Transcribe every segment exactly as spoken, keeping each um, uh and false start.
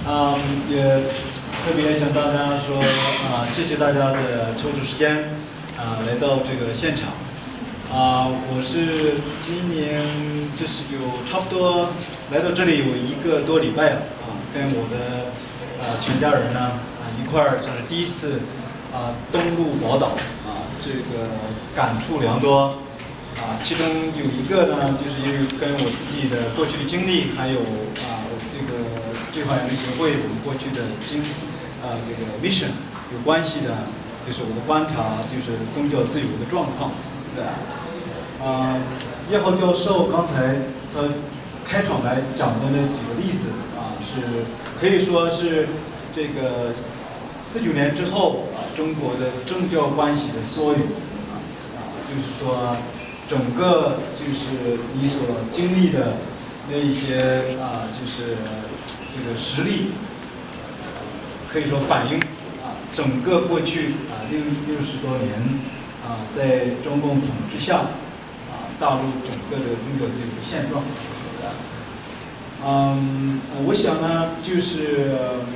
啊、嗯，也特别向大家说啊、呃，谢谢大家的抽出时间啊、呃、来到这个现场。啊、呃，我是今年就是有差不多来到这里有一个多礼拜了啊，跟我的啊、呃、全家人呢啊一块儿算是第一次啊、呃、登陆宝岛啊，这个感触良多。啊，其中有一个呢，就是因为跟我自己的过去的经历，还有啊这个对华人类协会我们过去的经啊这个 mission 有关系的，就是我的观察，就是宗教自由的状况。对，啊，叶浩教授刚才他开场来讲的那几个例子啊，是可以说是这个四九年之后啊中国的政教关系的缩影啊啊，就是说。整个就是你所经历的那一些啊，就是这个实力，可以说反映啊整个过去啊六六十多年啊，在中共统治下啊大陆整个的宗教自由的现状。嗯，我想呢，就是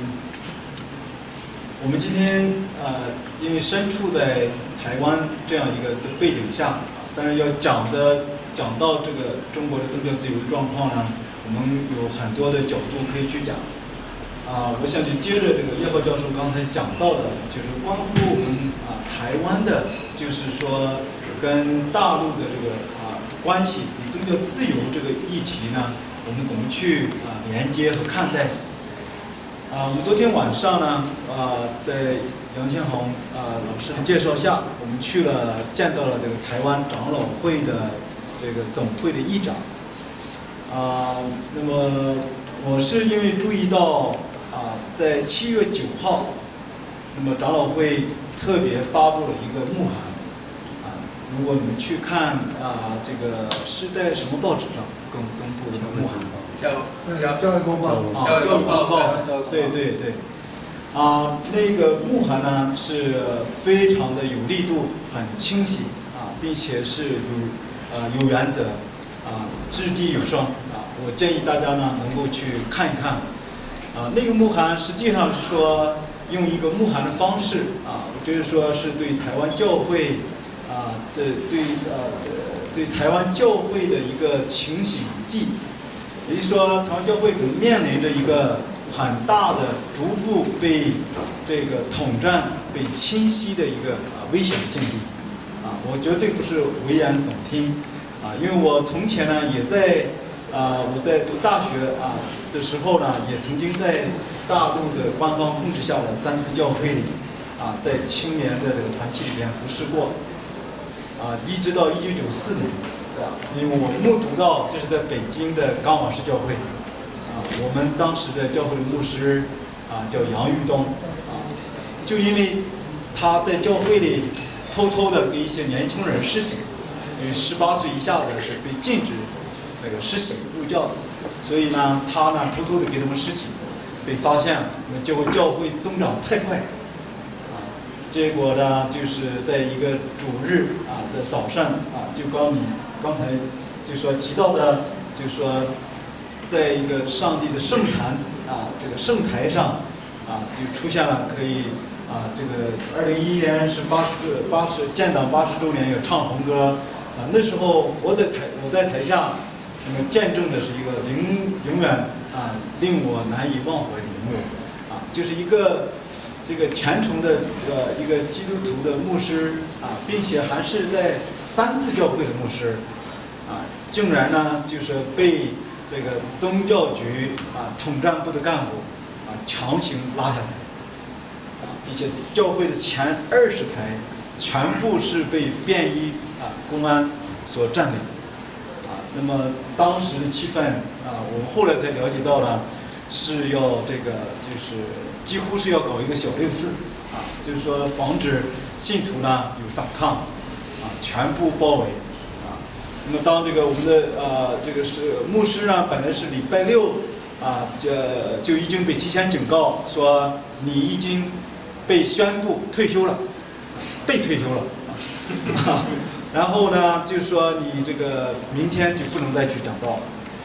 我们今天呃，因为身处在台湾这样一个的背景下。但是要讲的讲到这个中国的宗教自由的状况呢，我们有很多的角度可以去讲。啊，我想就接着这个叶浩教授刚才讲到的，就是关乎我们啊台湾的，就是说跟大陆的这个啊关系，以宗教自由这个议题呢，我们怎么去啊连接和看待？啊，我们昨天晚上呢，啊在杨千红啊、呃、老师的介绍下，我们去了见到了这个台湾长老会的这个总会的议长。啊、呃，那么我是因为注意到啊、呃，在七月九号，那么长老会特别发布了一个牧函。啊、呃，如果你们去看啊、呃，这个是在什么报纸上公公布的牧函？ 教教教育公报啊，教育公报，对对对。啊，那个牧函呢是非常的有力度，很清晰啊，并且是有啊有原则啊，掷地有声啊。我建议大家呢能够去看一看啊。那个牧函实际上是说用一个牧函的方式啊，就是说是对台湾教会啊的对呃对台湾教会的一个情形记，也就是说台湾教会可能面临着一个。很大的逐步被这个统战、被侵袭的一个啊危险境地，啊，我绝对不是危言耸听，啊，因为我从前呢也在啊我在读大学啊的时候呢，也曾经在大陆的官方控制下的三自教会里，啊，在青年的这个团契里边服侍过，啊，一直到一九九四年，对吧？因为我目睹到这是在北京的冈瓦市教会。我们当时的教会的牧师啊叫杨玉东啊，就因为他在教会里偷偷的给一些年轻人施洗，因为十八岁以下的是被禁止那个施洗入教的，所以呢他呢偷偷的给他们施洗，被发现了，那结果教会增长太快啊，结果呢就是在一个主日啊的早上啊，就刚你刚才就说提到的，就说。在一个上帝的圣坛啊，这个圣台上啊，就出现了可以啊，这个二零一一年是八十个八十建党八十周年，有唱红歌啊。那时候我在台我在台下，那么见证的是一个永永远啊令我难以忘怀的一幕啊，就是一个这个虔诚的呃一个基督徒的牧师啊，并且还是在三自教会的牧师啊，竟然呢就是被。这个宗教局啊，统战部的干部啊，强行拉下台，啊，并且教会的前二十台全部是被便衣啊公安所占领，啊，那么当时的气氛啊，我们后来才了解到了，是要这个就是几乎是要搞一个小六四，啊，就是说防止信徒呢有反抗，啊，全部包围。那么当这个我们的呃这个是牧师呢，本来是礼拜六啊，这就已经被提前警告说你已经被宣布退休了，被退休了啊，然后呢就是说你这个明天就不能再去讲道了，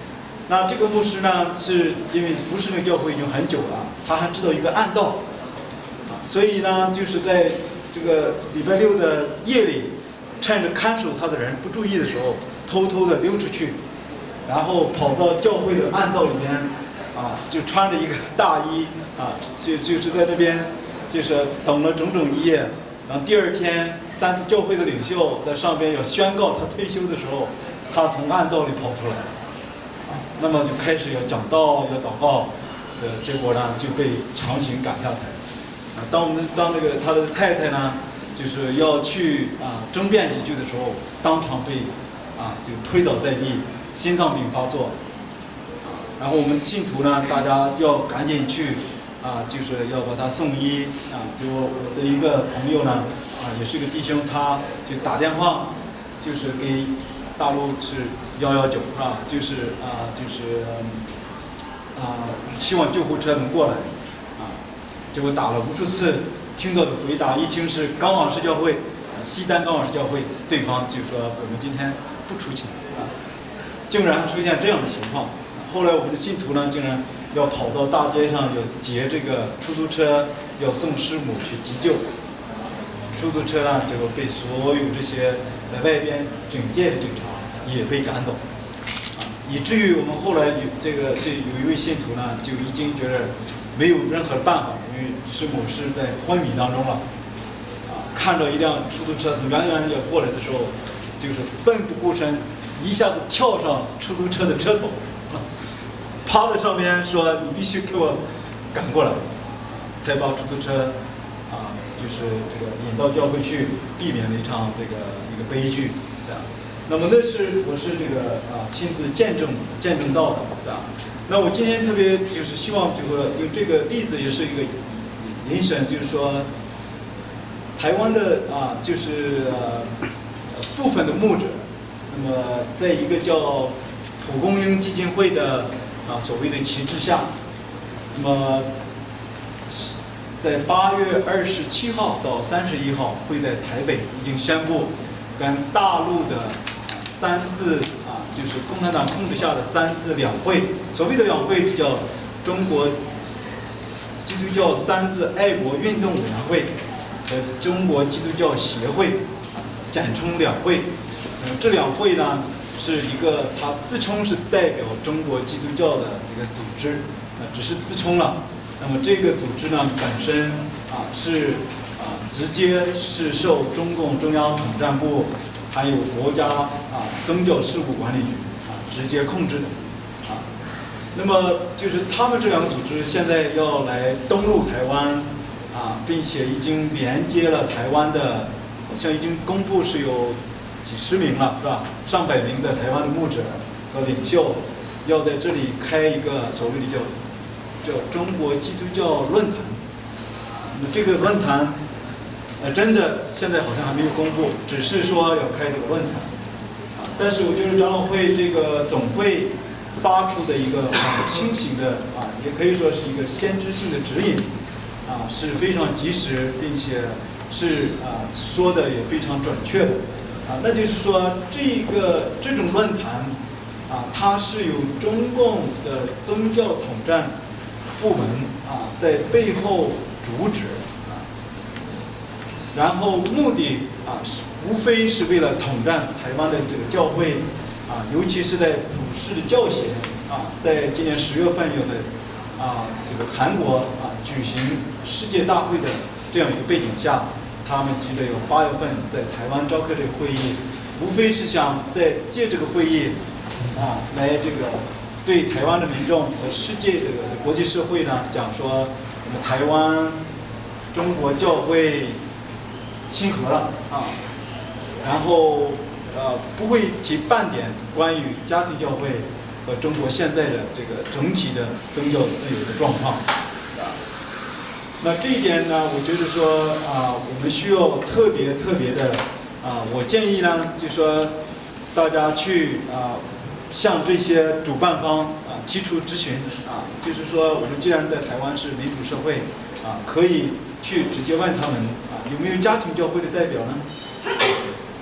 那这个牧师呢，是因为服侍那个教会已经很久了，他还知道一个暗道，啊，所以呢，就是在这个礼拜六的夜里，趁着看守他的人不注意的时候，偷偷的溜出去，然后跑到教会的暗道里面，啊，就穿着一个大衣，啊，就就是在那边，就是等了整整一夜。然后第二天，三次教会的领袖在上边要宣告他退休的时候，他从暗道里跑出来。那么就开始要讲道，要祷告，呃，结果呢就被强行赶下台。啊，当我们当那个他的太太呢，就是要去啊争辩几句的时候，当场被啊就推倒在地，心脏病发作。然后我们信徒呢，大家要赶紧去啊，就是要把他送医啊。就我的一个朋友呢，啊，也是个弟兄，他就打电话，就是给大陆是幺幺九是吧？就是啊，就是啊，希望救护车能过来啊。结果打了无数次，听到的回答一听是刚往市教会，啊，西单刚往市教会，对方就说我们今天不出勤啊，竟然出现这样的情况。后来我们的信徒呢，竟然要跑到大街上要劫这个出租车，要送师母去急救。出租车呢，结果被所有这些在外边警戒的警察也被赶走，啊，以至于我们后来有这个这有一位信徒呢，就已经觉得没有任何办法，因为师母是在昏迷当中了，啊，看到一辆出租车从远远要过来的时候，就是奋不顾身，一下子跳上出租车的车头，啊，趴在上面说：“你必须给我赶过来，才把出租车。”啊，就是这个引到教会去，避免了一场这个一个悲剧，对吧？那么那是我是这个啊亲自见证见证到的，对吧？那我今天特别就是希望这个用这个例子也是一个引申，就是说台湾的啊就是呃部分的牧者，那么在一个叫蒲公英基金会的啊所谓的旗帜下，那么。在八月二十七号到三十一号，会在台北已经宣布，跟大陆的三自啊，就是共产党控制下的三自两会。所谓的两会叫中国基督教三自爱国运动委员会和中国基督教协会，简称两会。呃，这两会呢是一个，它自称是代表中国基督教的这个组织，呃，只是自称了。那么这个组织呢，本身啊是啊直接是受中共中央统战部还有国家啊宗教事务管理局啊直接控制的啊。那么就是他们这两个组织现在要来登陆台湾啊，并且已经连接了台湾的，好像已经公布是有几十名了，是吧？上百名的台湾的牧者和领袖要在这里开一个所谓的叫。叫中国基督教论坛，那么这个论坛，呃，真的现在好像还没有公布，只是说要开这个论坛，啊，但是我觉得长老会这个总会发出的一个很清醒的啊，也可以说是一个先知性的指引，啊，是非常及时，并且是啊说的也非常准确的，啊，那就是说这个这种论坛，啊，它是由中共的宗教统战部门啊，在背后主旨啊，然后目的啊是无非是为了统战台湾的这个教会啊，尤其是在普世的教协啊，在今年十月份有的啊这个韩国啊举行世界大会的这样一个背景下，他们记得有八月份在台湾召开这个会议，无非是想在借这个会议啊来这个。对台湾的民众和世界这个国际社会呢，讲说我们台湾中国教会亲和了啊，然后呃不会提半点关于家庭教会和中国现在的这个整体的宗教自由的状况啊。那这一点呢，我觉得说啊，我们需要特别特别的啊，我建议呢，就说大家去啊。向这些主办方啊提出质询啊，就是说我们既然在台湾是民主社会啊，可以去直接问他们啊有没有家庭教会的代表呢？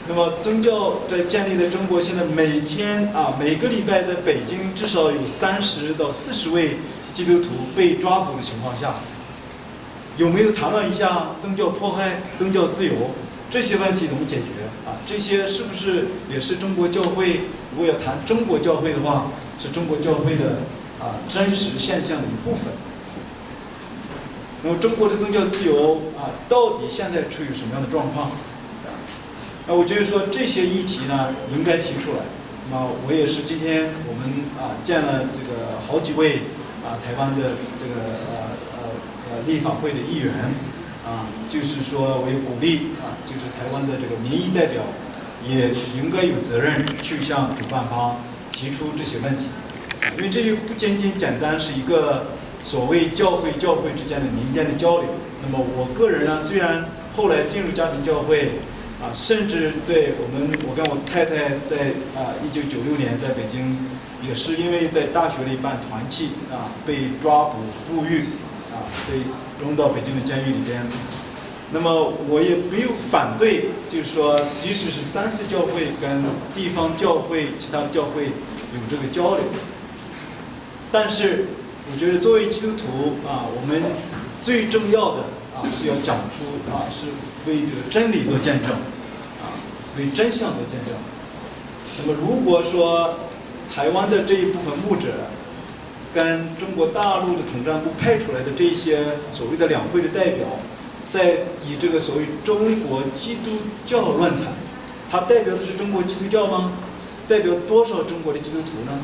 那么宗教在建立在中国，现在每天啊每个礼拜在北京至少有三十到四十位基督徒被抓捕的情况下，有没有谈论一下宗教迫害、宗教自由这些问题怎么解决啊？这些是不是也是中国教会？如果要谈中国教会的话，是中国教会的啊真实现象的一部分。那么中国的宗教自由啊，到底现在处于什么样的状况？那我觉得说这些议题呢，应该提出来。那么我也是今天我们啊见了这个好几位啊台湾的这个呃呃呃立法会的议员啊，就是说我也鼓励啊，就是台湾的这个民意代表也应该有责任去向主办方提出这些问题，因为这就不仅仅简单是一个所谓教会教会之间的民间的交流。那么我个人呢，虽然后来进入家庭教会。啊，甚至对我们，我跟我太太在啊，一九九六年在北京，也是因为在大学里办团契啊，被抓捕入狱啊，被扔到北京的监狱里边。那么我也没有反对，就是说，即使是三四教会跟地方教会、其他的教会有这个交流，但是我觉得作为基督徒啊，我们最重要的。啊，是要讲出啊，是为这个真理做见证，啊，为真相做见证。那么，如果说台湾的这一部分牧者跟中国大陆的统战部派出来的这些所谓的两会的代表，在以这个所谓中国基督教论坛，它代表的是中国基督教吗？代表多少中国的基督徒呢？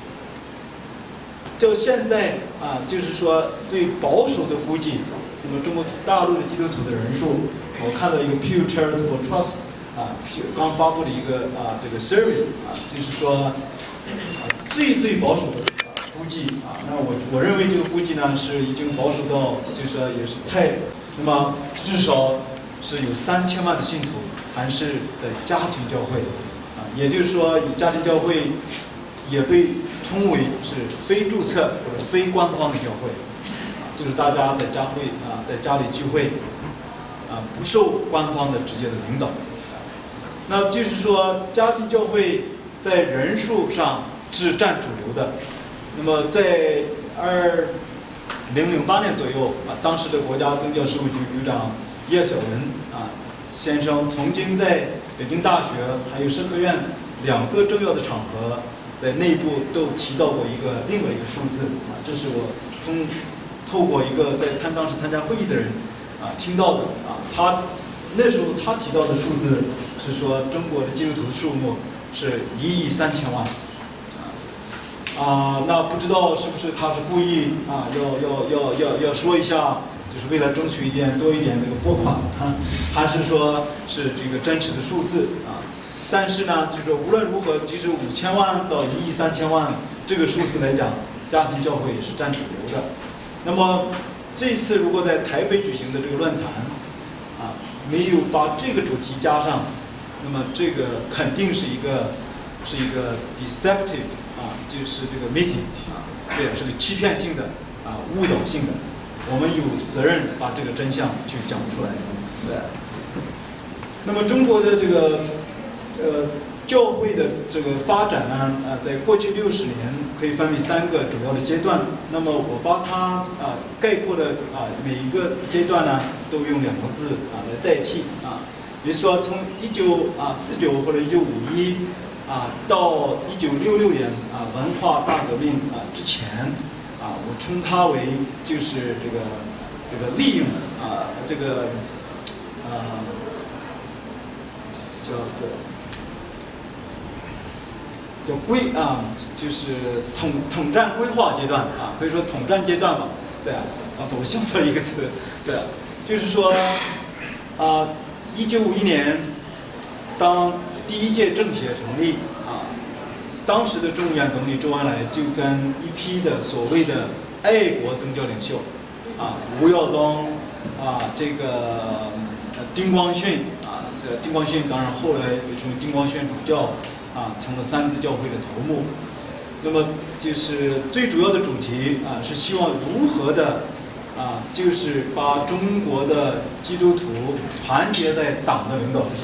就现在啊，就是说最保守的估计。那么中国大陆的基督徒的人数，我看到一个 Pew Charitable Trust 啊，刚发布的一个啊这个 survey 啊，就是说啊最最保守的估计啊，那我我认为这个估计呢是已经保守到就是说也是太，那么至少是有三千万的信徒还是在家庭教会啊，也就是说以家庭教会也被称为是非注册或者非官方的教会。就是大家在家会啊，在家里聚会，啊，不受官方的直接的领导。那就是说，家庭教会在人数上是占主流的。那么在二零零八年左右啊，当时的国家宗教事务局局长叶小文啊先生曾经在北京大学还有社科院两个重要的场合，在内部都提到过一个另外一个数字啊，这是我通。透过一个在参当时参加会议的人啊听到的啊，他那时候他提到的数字是说中国的基督徒数目是一亿三千万啊，那不知道是不是他是故意啊要要要要要说一下，就是为了争取一点多一点这个拨款啊，还是说是这个真实的数字啊？但是呢，就是无论如何，即使五千万到一亿三千万这个数字来讲，家庭教会也是占主流的。那么这次如果在台北举行的这个论坛，啊，没有把这个主题加上，那么这个肯定是一个是一个 deceptive 啊，就是这个 meeting 啊，对，是个欺骗性的啊，误导性的。我们有责任把这个真相去讲出来。对。那么中国的这个呃教会的这个发展呢，啊，在过去六十年可以分为三个主要的阶段。那么我把它啊概括的啊每一个阶段呢，都用两个字啊来代替啊。比如说从一九啊四九或者一九五一啊到一九六六年啊文化大革命啊之前啊，我称它为就是这个这个利用啊这个啊叫做。叫规啊，就是统统战规划阶段啊，可以说统战阶段吧。对啊，刚才我想到一个词，对啊，就是说啊，一九五一年，当第一届政协成立啊，当时的众议院总理周恩来就跟一批的所谓的爱国宗教领袖啊，吴耀宗啊，这个丁光训啊，呃，丁光训当然后来也成为丁光训主教。啊，成了三自教会的头目。那么就是最主要的主题啊，是希望如何的啊，就是把中国的基督徒团结在党的领导之下。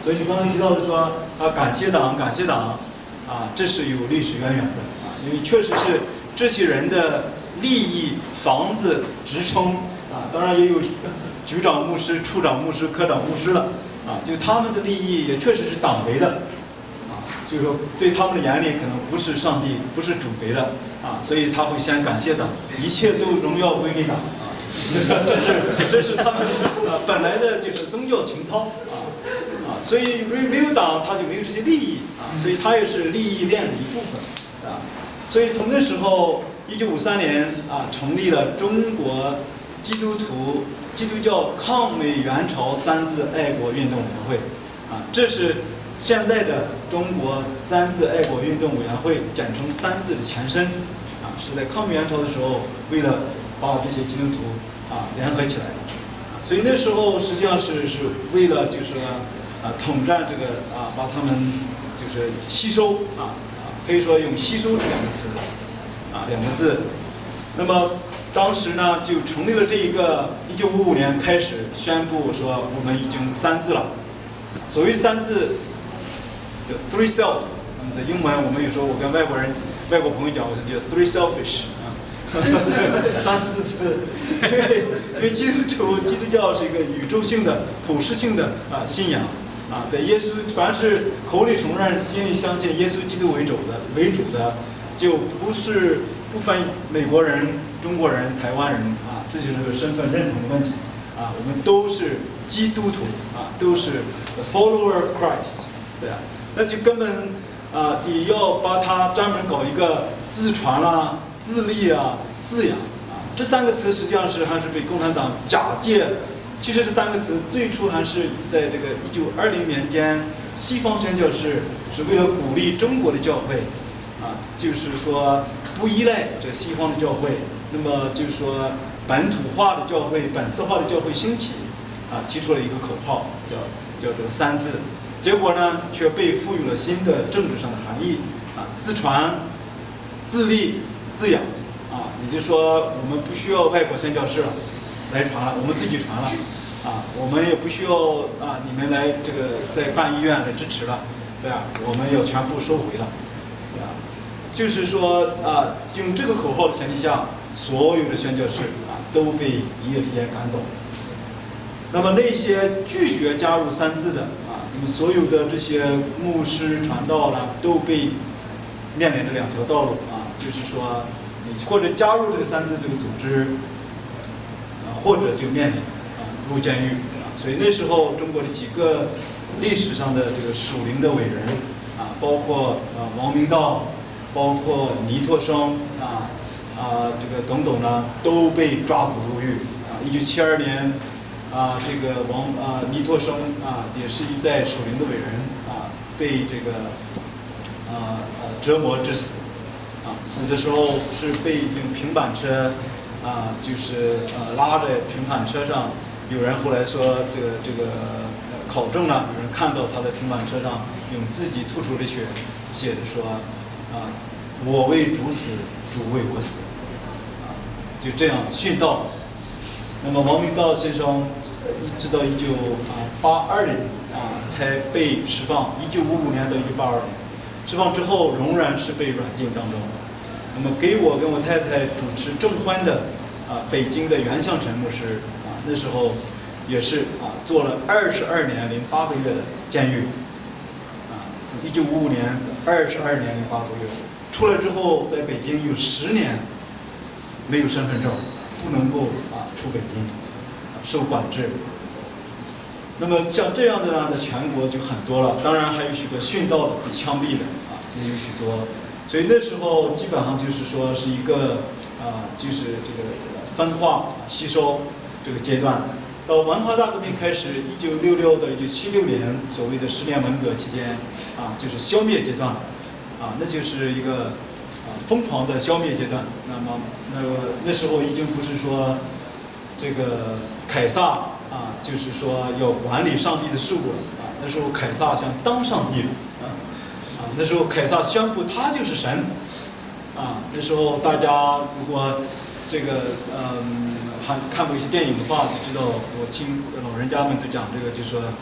所以你刚才提到的说啊，感谢党，感谢党，啊，这是有历史渊源的啊，因为确实是这些人的利益、房子、职称啊，当然也有局长、牧师、处长、牧师、科长、牧师了啊，就他们的利益也确实是党为的。就是说，对他们的眼里可能不是上帝，不是主为的啊，所以他会先感谢党，一切都荣耀归给党啊，这是这是他们啊本来的就是宗教情操啊啊，所以没有党他就没有这些利益啊，所以他也是利益链的一部分啊，所以从那时候，一九五三年啊，成立了中国基督徒基督教抗美援朝三自爱国运动委员会啊，这是。现在的中国三自爱国运动委员会，简称三自的前身，啊，是在抗美援朝的时候，为了把这些基督徒啊联合起来的，所以那时候实际上是是为了就是啊统战这个啊，把他们就是吸收啊啊，可以说用吸收这两个词啊两个字。那么当时呢就成立了这一个，一九五五年开始宣布说我们已经三自了。所谓三自。叫 three self， 那么在英文我们有时候我跟外国人、外国朋友讲，我就觉得 three selfish 啊，三自私，因为因为基督徒、基督教是一个宇宙性的、普世性的啊信仰啊，对耶稣，凡是口里承认、心里相信耶稣基督为主的、为主的，就不是不分美国人、中国人、台湾人啊，这就是个身份认同的问题啊，我们都是基督徒啊，都是 the follower of Christ， 对啊。那就根本啊、呃，你要把它专门搞一个自传啦、啊、自立啊、自养啊，这三个词实际上是还是被共产党假借。其实这三个词最初还是在这个一九二零年间，西方宣教士是为了鼓励中国的教会啊，就是说不依赖这西方的教会，那么就是说本土化的教会、本色化的教会兴起啊，提出了一个口号，叫叫这个三自。结果呢，却被赋予了新的政治上的含义啊，自传、自立、自养啊，也就是说，我们不需要外国宣教士了来传了，我们自己传了啊，我们也不需要啊你们来这个在办医院来支持了，对吧？我们要全部收回了，对吧？就是说啊，用这个口号的前提下，所有的宣教士啊都被一夜之间赶走。那么那些拒绝加入三自的。那么所有的这些牧师传道呢，都被面临着两条道路啊，就是说，你或者加入这个三自这个组织，啊，或者就面临啊入监狱啊。所以那时候中国的几个历史上的这个属灵的伟人啊，包括啊王明道，包括倪柝声啊啊这个等等呢，都被抓捕入狱啊。一九七二年。啊，这个王啊，倪柝声啊，也是一代属灵的伟人啊，被这个啊呃折磨致死啊，死的时候是被用平板车啊，就是呃拉在平板车上，有人后来说这个这个呃考证了，有人看到他在平板车上用自己吐出的血写着说啊，我为主死，主为我死啊，就这样殉道。那么王明道先生一直到一九啊八二年啊才被释放，一九五五年到一九八二年释放之后，仍然是被软禁当中。那么给我跟我太太主持证婚的啊北京的袁向晨牧师啊，那时候也是啊坐了二十二年零八个月的监狱啊，从一九五五年二十二年零八个月出来之后，在北京有十年没有身份证。不能够啊出北京，啊受管制。那么像这样的呢，在全国就很多了，当然还有许多殉道的、被枪毙的啊，也有许多。所以那时候基本上就是说是一个啊，就是这个分化、吸收这个阶段。到文化大革命开始，一九六六到一九七六年，所谓的十年文革期间啊，就是消灭阶段了，啊，那就是一个。疯狂的消灭阶段，那么那个那时候已经不是说这个凯撒啊，就是说要管理上帝的事务了啊。那时候凯撒想当上帝了啊啊！那时候凯撒宣布他就是神啊。那时候大家如果这个嗯看看过一些电影的话，就知道我听老人家们都讲这个，就说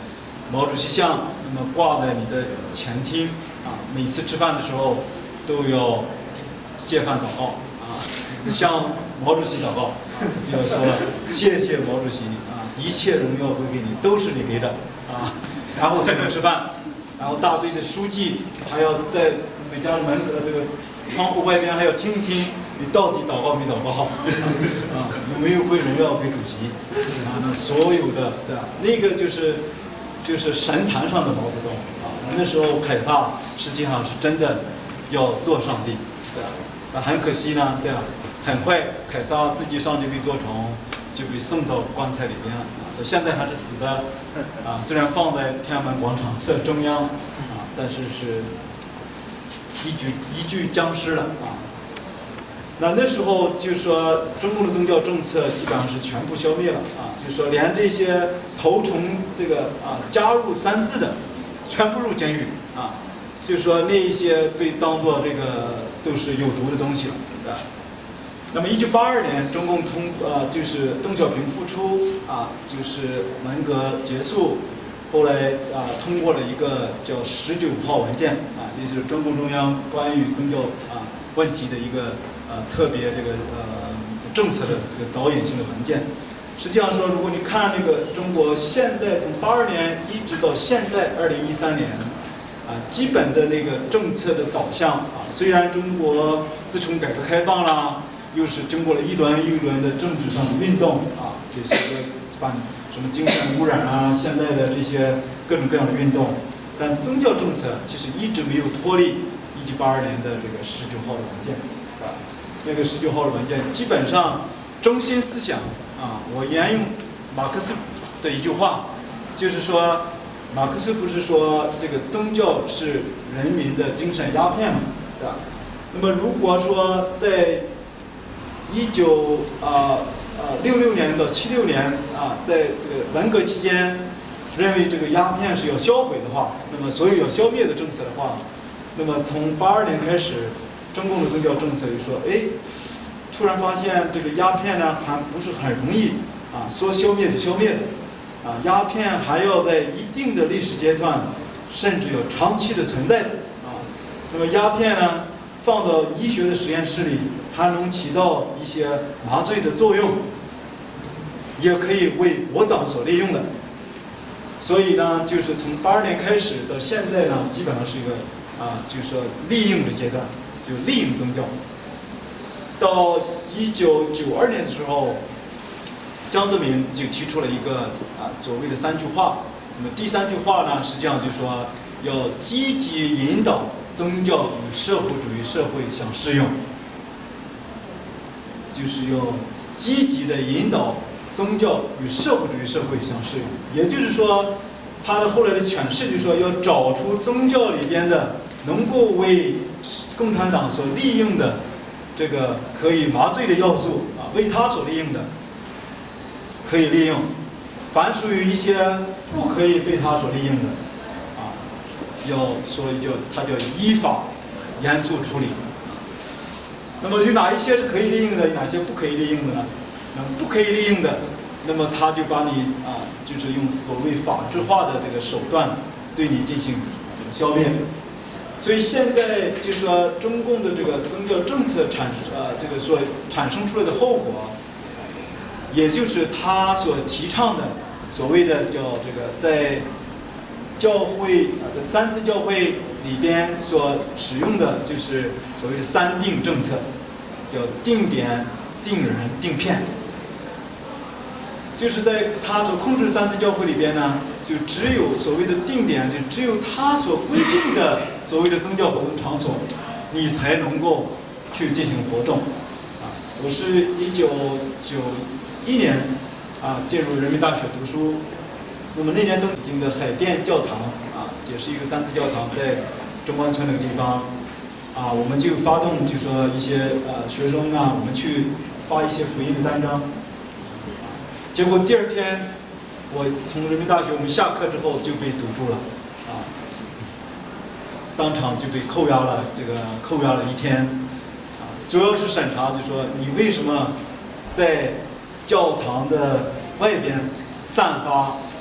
毛主席像，那么挂在你的前厅啊，每次吃饭的时候都要谢饭祷告啊，向毛主席祷告，就要说谢谢毛主席啊，一切荣耀归给你，都是你给的啊，然后才能吃饭。然后大队的书记还要在每家门口的这个窗户外边还要听一听你到底祷告没祷告好啊，有没有归荣耀归主席啊？那所有的对吧？那个就是就是神坛上的毛泽东啊。那时候凯撒实际上是真的要做上帝，对吧？那很可惜呢，对吧？很快凯撒自己上帝被做成，就被送到棺材里边了。现在还是死的，啊，虽然放在天安门广场的中央，啊，但是是一具一具僵尸了啊。那那时候就说中共的宗教政策基本上是全部消灭了啊，就说连这些投诚这个啊加入三自的，全部入监狱啊，就说那一些被当作这个都是有毒的东西了，对吧？那么，一九八二年，中共通呃就是邓小平复出啊，就是文革结束，后来啊通过了一个叫十九号文件啊，也就是中共中央关于宗教啊问题的一个呃特别这个呃政策的这个导引性的文件。实际上说，如果你看那个中国现在从八二年一直到现在二零一三年啊，基本的那个政策的导向啊，虽然中国自从改革开放啦。又是经过了一轮又一轮的政治上的运动啊，这些个反什么精神污染啊，现在的这些各种各样的运动，但宗教政策其实一直没有脱离一九八二年的这个十九号的文件啊。那个十九号的文件基本上中心思想啊，我沿用马克思的一句话，就是说，马克思不是说这个宗教是人民的精神鸦片嘛，对吧？那么如果说在一九啊啊六六年到七六年啊，在这个文革期间，认为这个鸦片是要销毁的话，那么所有要消灭的政策的话，那么从八二年开始，中共的宗教政策就说，哎，突然发现这个鸦片呢还不是很容易啊，说消灭就消灭的，啊，鸦片还要在一定的历史阶段，甚至有长期的存在的啊。那么鸦片呢，放到医学的实验室里。它能起到一些麻醉的作用，也可以为我党所利用的。所以呢，就是从八二年开始到现在呢，基本上是一个啊，就是说利用的阶段，就利用宗教。到一九九二年的时候，江泽民就提出了一个啊所谓的三句话。那么第三句话呢，实际上就说要积极引导宗教与社会主义社会相适用。就是要积极的引导宗教与社会主义社会相适应，也就是说，他的后来的诠释就是说，要找出宗教里边的能够为共产党所利用的这个可以麻醉的要素啊，为他所利用的可以利用，凡属于一些不可以被他所利用的啊，要所以就他叫依法严肃处理。那么有哪一些是可以利用的，有哪些不可以利用的呢？那么不可以利用的，那么他就把你啊，就是用所谓法制化的这个手段对你进行消灭。所以现在就说中共的这个宗教政策产呃这个所产生出来的后果，也就是他所提倡的所谓的叫这个在教会啊的三自教会里边所使用的就是所谓的三定政策，叫定点、定人、定片。就是在他所控制的三自教会里边呢，就只有所谓的定点，就只有他所规定的所谓的宗教活动场所，你才能够去进行活动。啊，我是一九九一年啊进入人民大学读书，那么那年登京的海淀教堂啊，也是一个三自教堂，在中关村那个地方啊，我们就发动就说一些呃学生啊，我们去发一些福音的单张。结果第二天，我从人民大学我们下课之后就被堵住了，啊，当场就被扣押了，这个扣押了一天，啊，主要是审查，就说你为什么在教堂的外边散发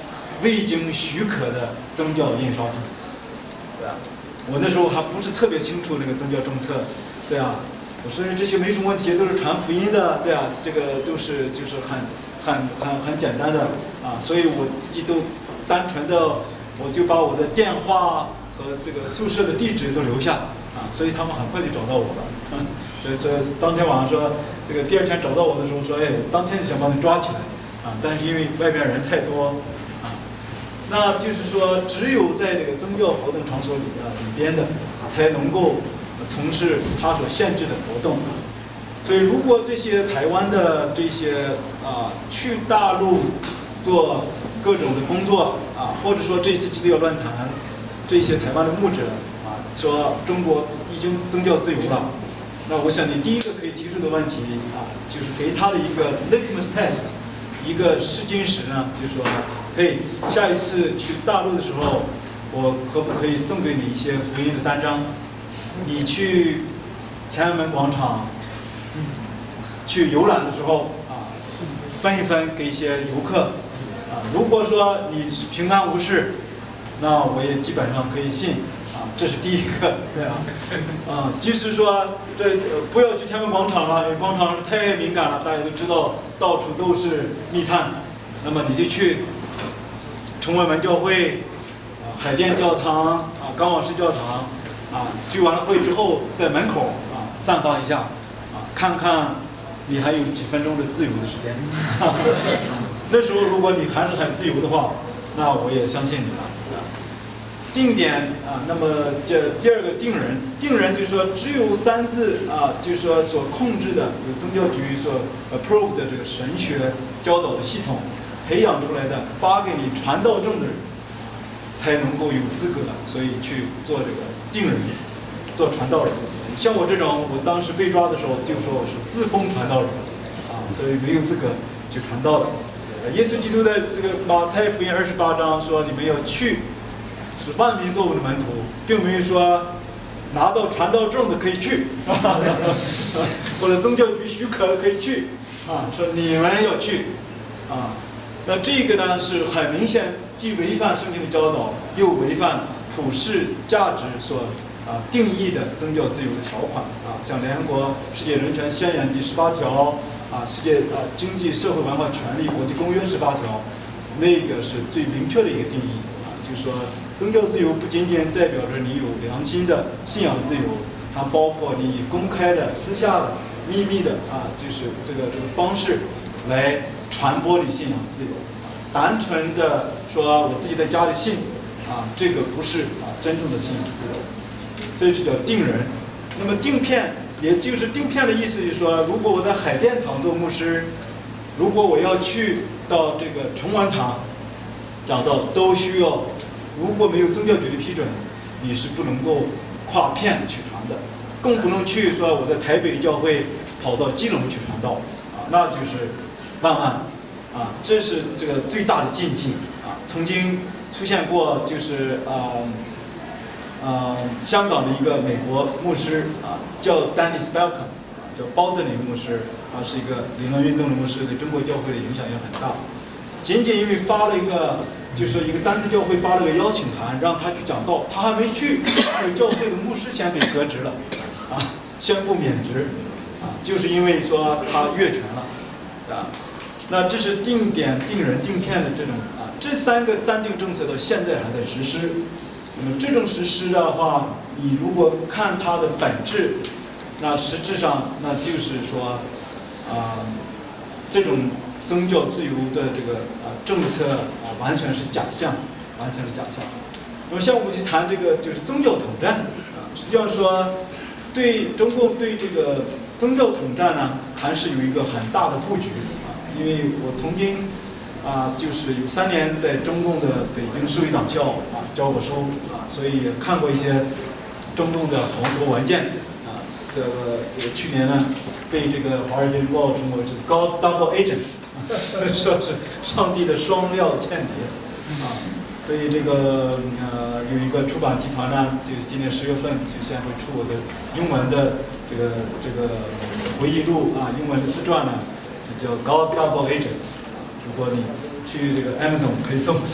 未经许可的宗教印刷品，对吧？我那时候还不是特别清楚那个宗教政策，对啊，我说这些没什么问题，都是传福音的，对啊，这个都是就是很很很很简单的啊，所以我自己都单纯的，我就把我的电话和这个宿舍的地址都留下啊，所以他们很快就找到我了，嗯，所以所以当天晚上说，这个第二天找到我的时候说，哎，我当天就想把你抓起来啊，但是因为外边人太多。那就是说，只有在这个宗教活动场所里啊里边的，才能够从事他所限制的活动。所以，如果这些台湾的这些啊去大陆做各种的工作啊，或者说这次基督教论坛，这些台湾的牧者啊说中国已经宗教自由了，那我想你第一个可以提出的问题啊，就是给他的一个 litmus test， 一个试金石呢，就是说。嘿，下一次去大陆的时候，我可不可以送给你一些福音的单张？你去天安门广场去游览的时候啊，分一分给一些游客啊。如果说你平安无事，那我也基本上可以信啊。这是第一个，对啊，啊，即使说这不要去天安门广场了，因为广场是太敏感了，大家都知道到处都是密探，那么你就去。崇文门教会、啊海淀教堂、啊冈王市教堂，啊聚完了会之后，在门口啊散发一下，啊看看你还有几分钟的自由的时间。那时候如果你还是很自由的话，那我也相信你了。定点啊，那么这第二个定人，定人就是说只有三字啊，就是说所控制的有宗教局所 approved 的这个神学教导的系统。培养出来的发给你传道证的人，才能够有资格，所以去做这个定人，做传道人。像我这种，我当时被抓的时候就说我是自封传道人，啊，所以没有资格去传道的。耶稣基督的这个马太福音二十八章说，你们要去，是万民作我的门徒，并没有说拿到传道证的可以去，或者宗教局许可可以去，啊，说你们要去，啊。那这个呢是很明显，既违反圣经的教导，又违反普世价值所啊定义的宗教自由的条款啊，像联合国世界人权宣言第十八条啊，世界啊经济社会文化权利国际公约十八条，那个是最明确的一个定义啊，就是说宗教自由不仅仅代表着你有良心的信仰自由，还包括你以公开的、私下的、秘密的啊，就是这个这个方式来。传播你信仰自由，单纯的说我自己在家里信，啊，这个不是啊真正的信仰自由，所以这叫定人。那么定片，也就是定片的意思，就是说，如果我在海淀堂做牧师，如果我要去到这个崇文堂讲道，都需要，如果没有宗教局的批准，你是不能够跨片去传的，更不能去说我在台北的教会跑到基隆去传道，啊，那就是。万万啊，这是这个最大的禁忌啊！曾经出现过，就是呃呃香港的一个美国牧师啊，叫 Dennis Malcolm， 叫包德林牧师，他是一个灵恩运动的牧师，对中国教会的影响也很大。仅仅因为发了一个，就是一个三自教会发了个邀请函，让他去讲道，他还没去，有教会的牧师先被革职了，啊，宣布免职，啊，就是因为说他越权了。啊，那这是定点、定人、定片的这种啊，这三个暂定政策到现在还在实施。那么这种实施的话，你如果看它的本质，那实质上那就是说，啊，这种宗教自由的这个啊政策啊，完全是假象，完全是假象。那么像我们去谈这个就是宗教统战啊，实际上说对中共对这个。宗教统战呢，还是有一个很大的布局啊，因为我曾经啊，就是有三年在中共的北京市委党校啊教过书啊，所以也看过一些中共的红头文件啊。这个这个去年呢，被这个《华尔街日报》称为是 God's Double Agent， 说是上帝的双料间谍啊。所以这个呃有一个出版集团呢，就今年十月份就先会出我的英文的这个这个回忆录啊，英文的自传呢，叫 God's Double Agent。如果你去这个 Amazon 可以搜索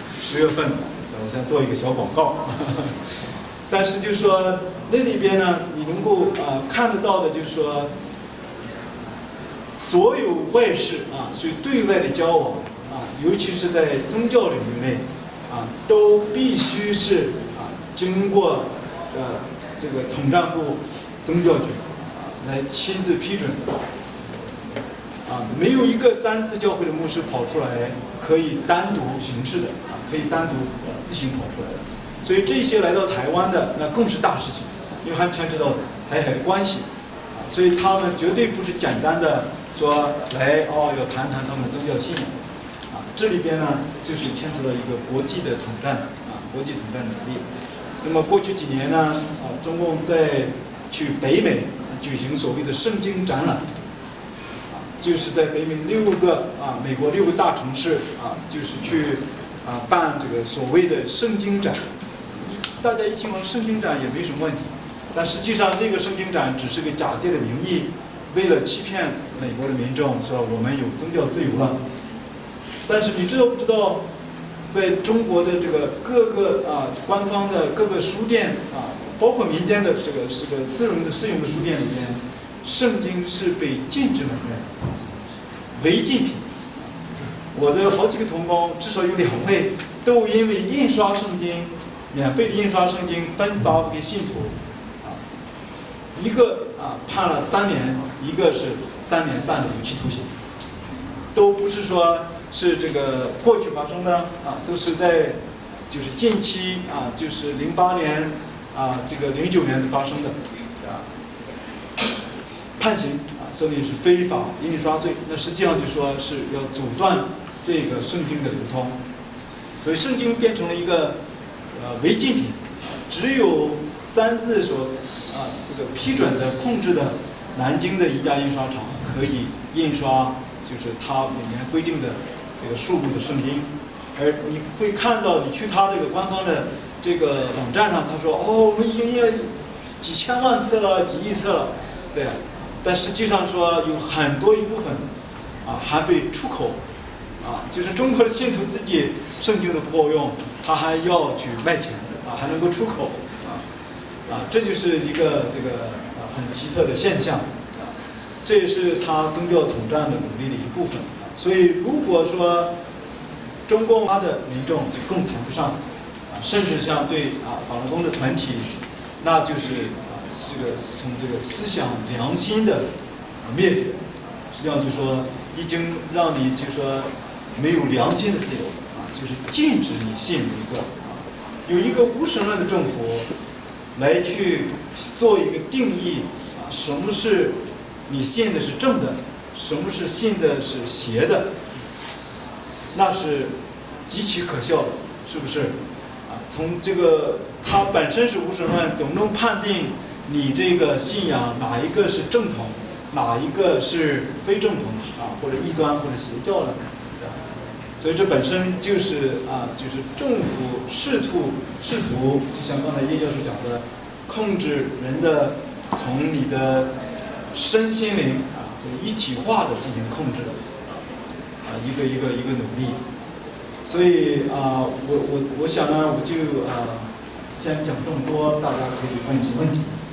十月份，我想做一个小广告。但是就是说那里边呢，你能够呃看得到的，就是说所有外事啊，所以对外的交往啊，尤其是在宗教领域内啊，都必须是啊经过呃这个统战部宗教局啊来亲自批准的。啊，没有一个三自教会的牧师跑出来可以单独行事的啊，可以单独呃自行跑出来的。所以这些来到台湾的那更是大事情，因为还牵扯到台海的关系啊，所以他们绝对不是简单的说来哦要谈谈他们的宗教信仰啊，这里边呢就是牵扯到一个国际的统战啊，国际统战能力。那么过去几年呢啊，中共在去北美举行所谓的圣经展览。就是在北美六个啊，美国六个大城市啊，就是去啊办这个所谓的圣经展。大家一听说圣经展也没什么问题，但实际上这个圣经展只是个假借的名义，为了欺骗美国的民众，说我们有宗教自由了。但是你知道不知道，在中国的这个各个啊官方的各个书店啊，包括民间的这个这个私人的私用的书店里面，圣经是被禁止买卖的，违禁品。我的好几个同工，至少有两位都因为印刷圣经，免费的印刷圣经分发给信徒，啊，一个啊判了三年，一个是三年半的有期徒刑，都不是说是这个过去发生的啊，都是在就是近期啊，就是零八年啊，这个零九年发生的啊。判刑啊，说明是非法印刷罪。那实际上就说是要阻断这个圣经的流通，所以圣经变成了一个呃违禁品，只有三自所啊这个批准的控制的南京的一家印刷厂可以印刷，就是它里面规定的这个数目的圣经。而你会看到，你去它这个官方的这个网站上，他说哦，我们已经印了几千万册了，几亿册了，对啊。但实际上说有很多一部分啊还被出口啊，就是中国的信徒自己圣经都不够用，他还要去卖钱啊，还能够出口啊啊，这就是一个这个啊很奇特的现象啊，这也是他宗教统战的努力的一部分啊。所以如果说中共他的民众就更谈不上啊，甚至像对啊法轮功的团体，那就是。这个从这个思想良心的灭绝，实际上就说已经让你就说没有良心的自由啊，就是禁止你信一个啊，有一个无神论的政府来去做一个定义啊，什么是你信的是正的，什么是信的是邪的，那是极其可笑的，是不是？啊，从这个它本身是无神论，怎么能判定？你这个信仰哪一个是正统，哪一个是非正统啊，或者异端或者邪教呢？所以这本身就是啊，就是政府试图试图，就像刚才叶教授讲的，控制人的从你的身心灵啊，这个一体化的进行控制啊，一个一个一个努力。所以啊，我我我想呢，我就啊先讲这么多，大家可以问一些问题。